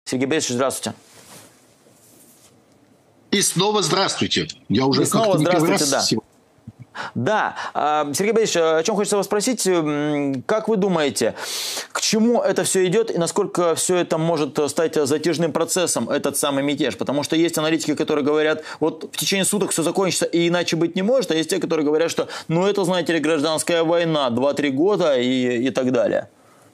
Сергей Борисович, здравствуйте. И снова здравствуйте. Я уже как-то не первый раз сегодня. Да, Сергей Борисович, о чем хочется вас спросить, как вы думаете, к чему это все идет и насколько все это может стать затяжным процессом, этот самый мятеж? Потому что есть аналитики, которые говорят, вот в течение суток все закончится и иначе быть не может, а есть те, которые говорят, что ну это, знаете ли, гражданская война, 2-3 года и так далее.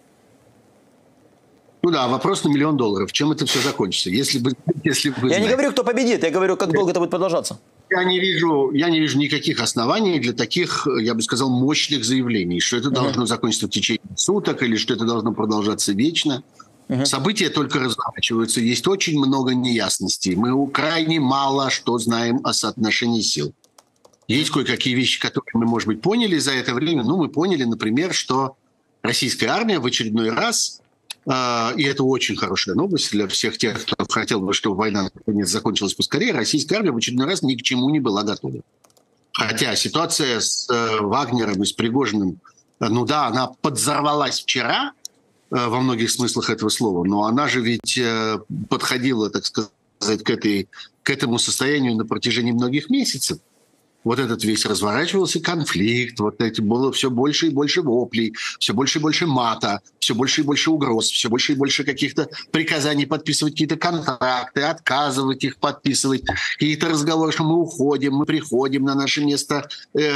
Ну да, вопрос на $1 миллион. Чем это все закончится? Если вы я не говорю, кто победит, я говорю, как долго это будет продолжаться. Я не вижу никаких оснований для таких, я бы сказал, мощных заявлений, что это должно закончиться в течение суток или что это должно продолжаться вечно. События только разворачиваются. Есть очень много неясностей. Мы крайне мало что знаем о соотношении сил. Есть кое-какие вещи, которые мы, может быть, поняли за это время. Ну, мы поняли, например, что российская армия в очередной раз, и это очень хорошая новость для всех тех, кто хотел бы, чтобы война наконец закончилась поскорее, российская армия в очередной раз ни к чему не была готова. Хотя ситуация с Вагнером и с Пригожиным, ну да, она подзорвалась вчера во многих смыслах этого слова, но она же ведь подходила, так сказать, к этому состоянию на протяжении многих месяцев. Вот этот весь разворачивался конфликт, вот эти было все больше и больше воплей, все больше и больше мата, все больше и больше угроз, все больше и больше каких-то приказаний подписывать какие-то контракты, отказывать их подписывать, какие-то разговоры, что мы уходим, мы приходим на наше место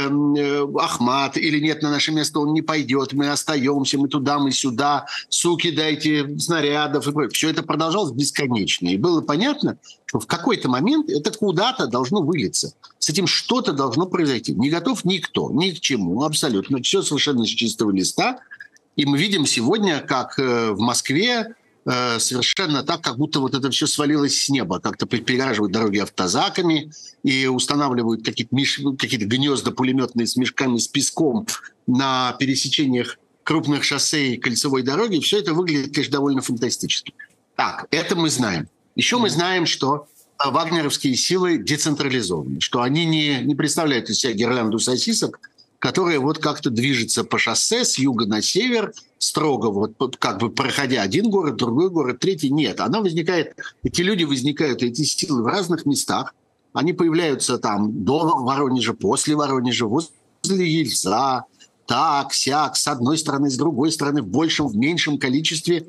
Ахмат, или нет, на наше место он не пойдет, мы остаемся, мы туда, мы сюда, суки, дайте снарядов и прочее. Все это продолжалось бесконечно. И было понятно, что в какой-то момент это куда-то должно вылиться. С этим что-то должно произойти. Не готов никто, ни к чему, абсолютно. Все совершенно с чистого листа. И мы видим сегодня, как в Москве совершенно так, как будто вот это все свалилось с неба. Как-то перегораживают дороги автозаками и устанавливают какие-то гнезда пулеметные с мешками с песком на пересечениях крупных шоссе и кольцевой дороги. Все это выглядит, конечно, довольно фантастически. Так, это мы знаем. Еще мы знаем, что вагнеровские силы децентрализованы, что они не представляют из себя гирлянду сосисок, которая вот как-то движется по шоссе с юга на север, строго вот как бы проходя один город, другой город, третий. Нет, она возникает, эти люди возникают, эти силы в разных местах. Они появляются там до Воронежа, после Воронежа, возле Ельца, так, сяк, с одной стороны, с другой стороны, в большем, в меньшем количестве.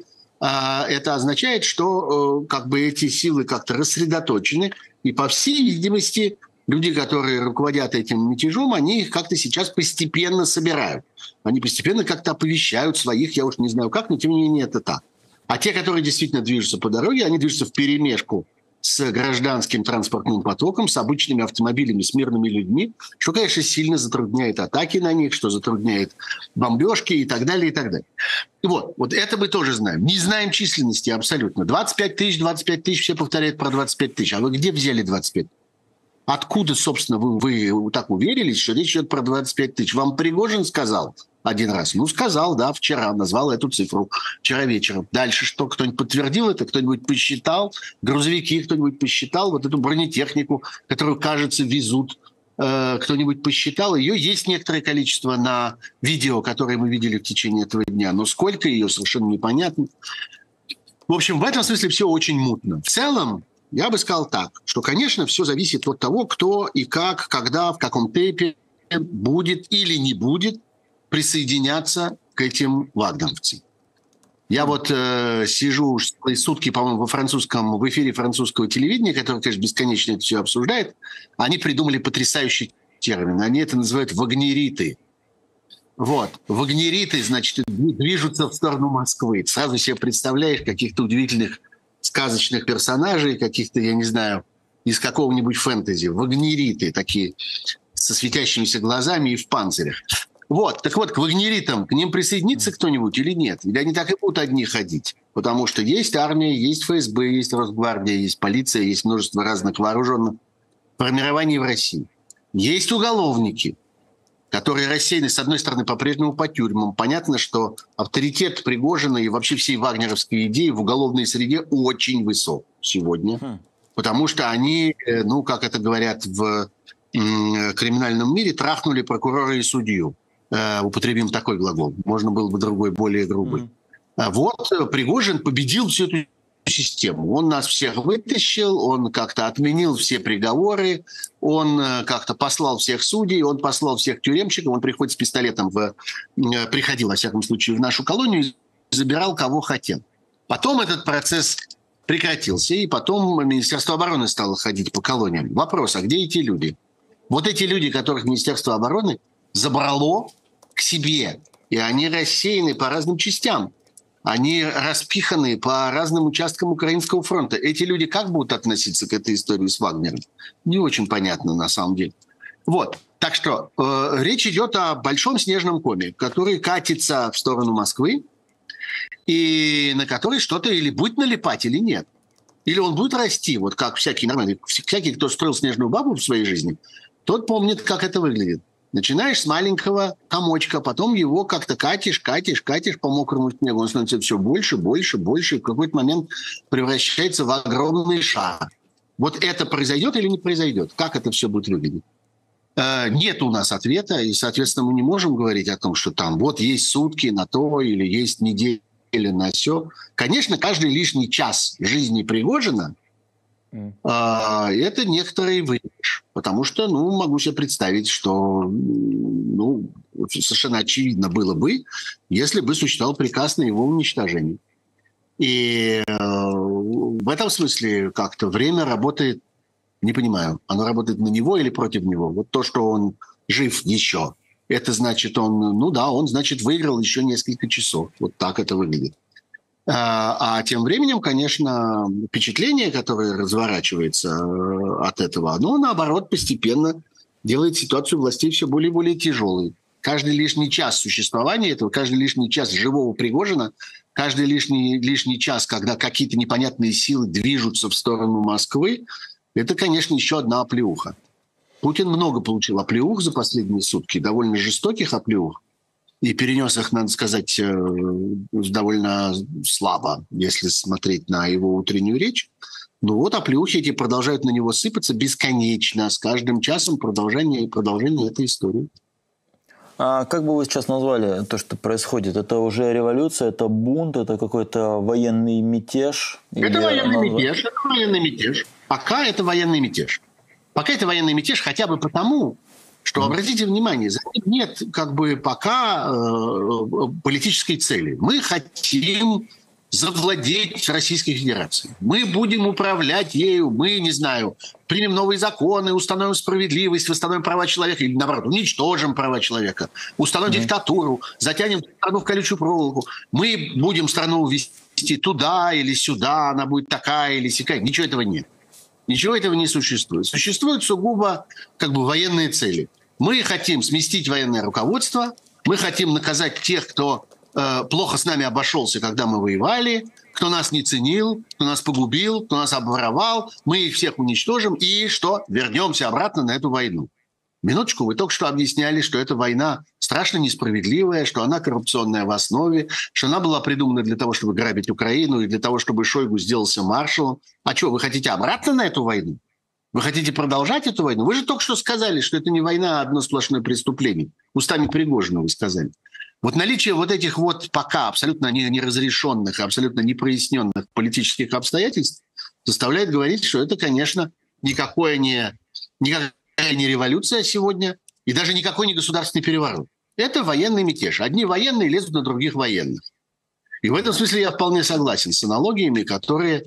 Это означает, что как бы эти силы как-то рассредоточены, и, по всей видимости, люди, которые руководят этим мятежом, они их как-то сейчас постепенно собирают. Они постепенно как-то оповещают своих, я уж не знаю как, но тем не менее это так. А те, которые действительно движутся по дороге, они движутся вперемешку с гражданским транспортным потоком, с обычными автомобилями, с мирными людьми, что, конечно, сильно затрудняет атаки на них, что затрудняет бомбежки и так далее, и так далее. Вот это мы тоже знаем. Не знаем численности абсолютно. 25 тысяч, все повторяют про 25 тысяч. А вы где взяли 25? Откуда, собственно, вы так уверились, что речь идет про 25 тысяч? Вам Пригожин сказал один раз? Ну, сказал, да, вчера, назвал эту цифру вчера вечером. Дальше что? Кто-нибудь подтвердил это? Кто-нибудь посчитал? Грузовики кто-нибудь посчитал? Вот эту бронетехнику, которую, кажется, везут, кто-нибудь посчитал? Ее есть некоторое количество на видео, которое мы видели в течение этого дня, но сколько ее, совершенно непонятно. В общем, в этом смысле все очень мутно. В целом, я бы сказал так, что, конечно, все зависит от того, кто и как, когда, в каком темпе будет или не будет присоединяться к этим вагнеровцам. Я вот сижу сутки, по-моему, в эфире французского телевидения, который, конечно, бесконечно это все обсуждает. Они придумали потрясающий термин. Они это называют вагнериты. Вот. Вагнериты, значит, движутся в сторону Москвы. Сразу себе представляешь каких-то удивительных сказочных персонажей, каких-то, я не знаю, из какого-нибудь фэнтези. Вагнериты такие со светящимися глазами и в панцирях. Вот, так вот, к вагнеритам, к ним присоединится кто-нибудь или нет? Или они так и будут одни ходить? Потому что есть армия, есть ФСБ, есть Росгвардия, есть полиция, есть множество разных вооруженных формирований в России. Есть уголовники, которые рассеяны, с одной стороны, по-прежнему по тюрьмам. Понятно, что авторитет Пригожина и вообще всей вагнеровской идеи в уголовной среде очень высок сегодня. Потому что они, ну, как это говорят в криминальном мире, трахнули прокурора и судью. Употребим такой глагол. Можно было бы другой, более грубый. Вот Пригожин победил всю эту систему. Он нас всех вытащил, он как-то отменил все приговоры, он как-то послал всех судей, он послал всех тюремщиков, он приходит с пистолетом, приходил, во всяком случае, в нашу колонию и забирал, кого хотел. Потом этот процесс прекратился, и потом Министерство обороны стало ходить по колониям. Вопрос, а где эти люди? Вот эти люди, которых Министерство обороны забрало к себе, и они рассеяны по разным частям. Они распиханы по разным участкам Украинского фронта. Эти люди как будут относиться к этой истории с Вагнером? Не очень понятно на самом деле. Вот. Так что речь идет о большом снежном коме, который катится в сторону Москвы, и на который что-то или будет налипать, или нет. Или он будет расти, вот как всякий нормальный. Всякий, кто строил снежную бабу в своей жизни, тот помнит, как это выглядит. Начинаешь с маленького комочка, потом его как-то катишь по мокрому снегу. Он становится все больше, и в какой-то момент превращается в огромный шар. Вот это произойдет или не произойдет? Как это все будет выглядеть? Нет у нас ответа, и, соответственно, мы не можем говорить о том, что там вот есть сутки на то или есть неделя на сё. Конечно, каждый лишний час жизни Пригожина это некоторый выигрыш. Потому что, могу себе представить, что совершенно очевидно было бы, если бы существовал приказ на его уничтожение. И в этом смысле как-то время работает, не понимаю, оно работает на него или против него. Вот то, что он жив еще, это значит, он, значит, выиграл еще несколько часов. Вот так это выглядит. А тем временем, конечно, впечатление, которое разворачивается от этого, оно, наоборот, постепенно делает ситуацию властей все более и более тяжелой. Каждый лишний час существования этого, каждый лишний час живого Пригожина, каждый лишний час, когда какие-то непонятные силы движутся в сторону Москвы, это, конечно, еще одна оплеуха. Путин много получил оплеух за последние сутки, довольно жестоких оплеух. И перенес их, надо сказать, довольно слабо, если смотреть на его утреннюю речь. Но вот оплеухи эти продолжают на него сыпаться бесконечно, с каждым часом продолжение этой истории. А как бы вы сейчас назвали то, что происходит? Это уже революция, это бунт, это какой-то военный мятеж? Это военный мятеж. Пока это военный мятеж. Пока это военный мятеж хотя бы потому, что, обратите внимание, за ним нет пока политической цели. Мы хотим завладеть Российской Федерацией. Мы будем управлять ею, мы, не знаю, примем новые законы, установим справедливость, восстановим права человека, или, наоборот, уничтожим права человека, установим диктатуру, затянем страну в колючую проволоку. Мы будем страну вести туда или сюда, она будет такая или сякая. Ничего этого нет. Ничего этого не существует. Существуют сугубо военные цели. Мы хотим сместить военное руководство, мы хотим наказать тех, кто плохо с нами обошелся, когда мы воевали, кто нас не ценил, кто нас погубил, кто нас обворовал. Мы их всех уничтожим и что? Вернемся обратно на эту войну. Минуточку, вы только что объясняли, что эта война страшно несправедливая, что она коррупционная в основе, что она была придумана для того, чтобы грабить Украину и для того, чтобы Шойгу сделался маршалом. А что, вы хотите обратно на эту войну? Вы хотите продолжать эту войну? Вы же только что сказали, что это не война, а одно сплошное преступление. Устами Пригожина вы сказали. Вот наличие вот этих вот пока абсолютно неразрешенных, абсолютно непроясненных политических обстоятельств заставляет говорить, что это, конечно, никакая не революция сегодня и даже никакой не государственный переворот. Это военный мятеж. Одни военные лезут на других военных. И в этом смысле я вполне согласен с аналогиями, которые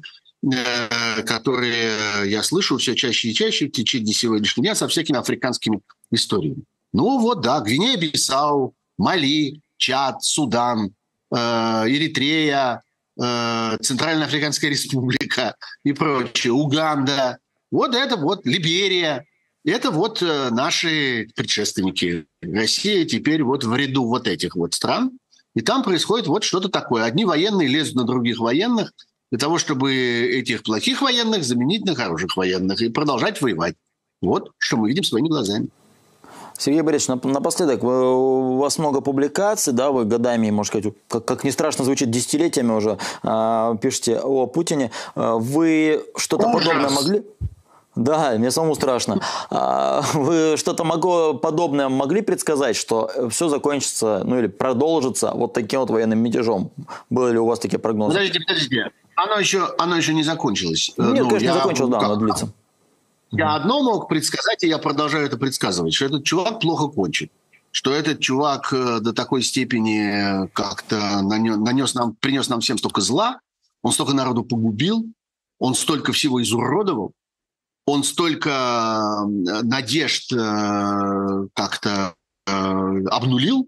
я слышу все чаще и чаще в течение сегодняшнего дня со всякими африканскими историями. Гвинея-Бисау, Мали, Чад, Судан, Эритрея, Центральная Африканская Республика и прочее, Уганда. Вот это вот Либерия. Это вот наши предшественники. Россия теперь вот в ряду вот этих вот стран. И там происходит вот что-то такое. Одни военные лезут на других военных для того, чтобы этих плохих военных заменить на хороших военных и продолжать воевать. Вот что мы видим своими глазами. Сергей Борисович, напоследок, у вас много публикаций, да, вы годами, можно сказать, как ни страшно звучит, десятилетиями уже пишете о Путине. Вы что-то подобное могли? Да, мне самому страшно. Вы что-то подобное могли предсказать, что все закончится, или продолжится вот таким вот военным мятежом? Были ли у вас такие прогнозы? Подождите. Оно еще не закончилось. Нет, конечно, не закончилось, да, оно длится. Я одно мог предсказать, и я продолжаю это предсказывать, что этот чувак плохо кончит. Что этот чувак до такой степени как-то принес нам всем столько зла, он столько народу погубил, он столько всего изуродовал, он столько надежд как-то обнулил,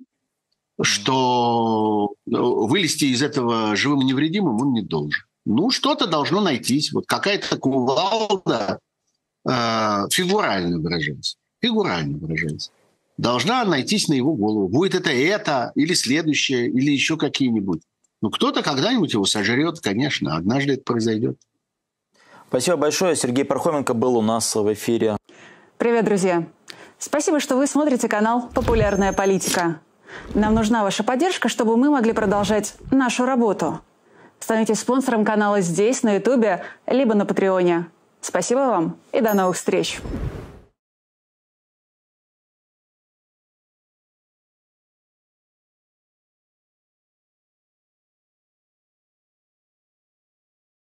что вылезти из этого живым и невредимым он не должен. Ну, что-то должно найтись. Вот какая-то кувалда, фигурально выражаясь, должна найтись на его голову. Будет это или следующее, или еще какие-нибудь. Ну, кто-то когда-нибудь его сожрет, конечно. Однажды это произойдет. Спасибо большое. Сергей Пархоменко был у нас в эфире. Привет, друзья. Спасибо, что вы смотрите канал «Популярная политика». Нам нужна ваша поддержка, чтобы мы могли продолжать нашу работу. Становитесь спонсором канала здесь, на Ютубе, либо на Патреоне. Спасибо вам и до новых встреч.